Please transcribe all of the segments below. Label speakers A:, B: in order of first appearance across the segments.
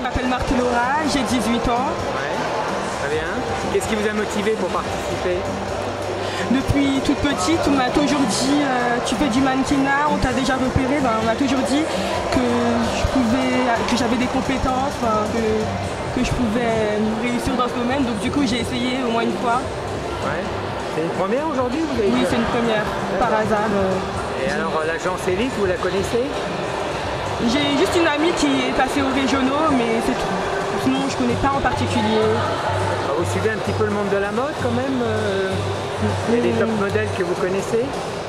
A: m'appelle Marthe Laura, j'ai 18 ans.
B: Ouais, très bien. Qu'est-ce qui vous a motivé pour participer?
A: Depuis toute petite, on m'a toujours dit tu fais du mannequinat, on t'a déjà repéré, on m'a toujours dit que j'avais des compétences, que je pouvais réussir dans ce domaine. Donc du coup j'ai essayé au moins une fois.
B: Ouais. C'est une première aujourd'hui?
A: Oui, c'est une première, par hasard.
B: Et alors l'agence Elite, vous la connaissez?
A: J'ai juste une amie qui est passée aux régionaux, mais c'est tout. Sinon je ne connais pas en particulier.
B: Vous suivez un petit peu le monde de la mode quand même? Il y a des top modèles que vous connaissez?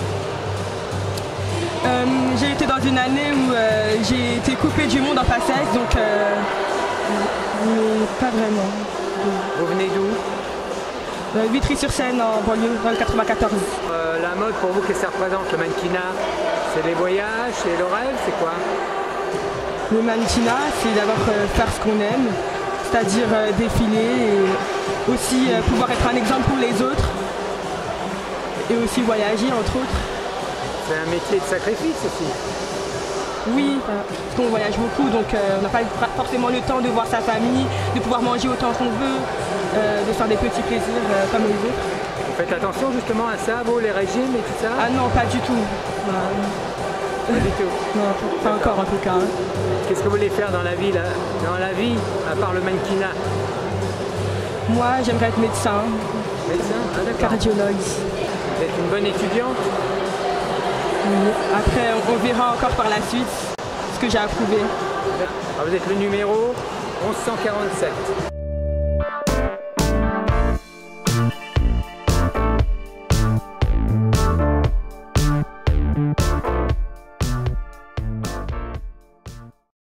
A: J'ai été dans une année où j'ai été coupée du monde en facettes, donc mais pas vraiment.
B: Vous venez d'où?
A: Vitry-sur-Seine, en banlieue, dans le 94.
B: La mode pour vous, qu'est-ce que ça représente, le mannequinat? C'est les voyages, c'est le rêve, c'est quoi?
A: Le mannequinat, c'est d'abord faire ce qu'on aime, c'est-à-dire défiler et aussi pouvoir être un exemple pour les autres et aussi voyager entre autres.
B: C'est un métier de sacrifice aussi.
A: Oui, parce qu'on voyage beaucoup, donc on n'a pas forcément le temps de voir sa famille, de pouvoir manger autant qu'on veut, de faire des petits plaisirs comme les autres.
B: Vous faites attention justement à ça, vous, les régimes et tout ça?
A: Ah non, pas du tout.
B: Pas du tout?
A: Non, pas encore en tout cas.
B: Qu'est-ce que vous voulez faire dans la vie, là? Dans la vie, à part le mannequinat?
A: Moi, j'aimerais être médecin.
B: Médecin? Ah, d'accord.
A: Cardiologue.
B: Vous êtes une bonne étudiante?
A: Oui. Après, on verra encore par la suite ce que j'ai approuvé.
B: Ah, vous êtes le numéro 1147.